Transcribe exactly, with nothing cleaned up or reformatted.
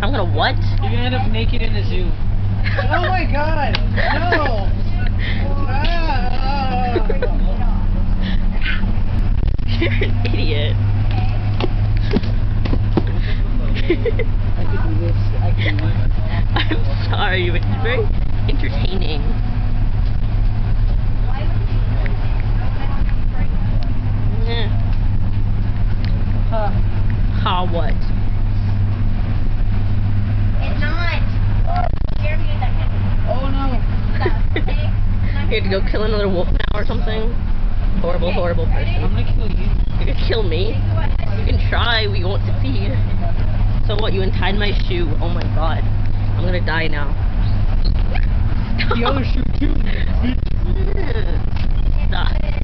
I'm gonna what? You're gonna end up naked in the zoo. Oh my god! No! Ah. You're an idiot. I could do this. I could do this. I'm sorry, but it's very entertaining. Yeah. Huh. Ha what? It's not. Jeremy, is that him? Oh no. You had to go kill another wolf now or something? Horrible, horrible I'm person. gonna kill you. You're gonna kill me? You can try, we won't succeed. So what, you untied my shoe? Oh my god. I'm gonna die now. The other shoe too. Stop.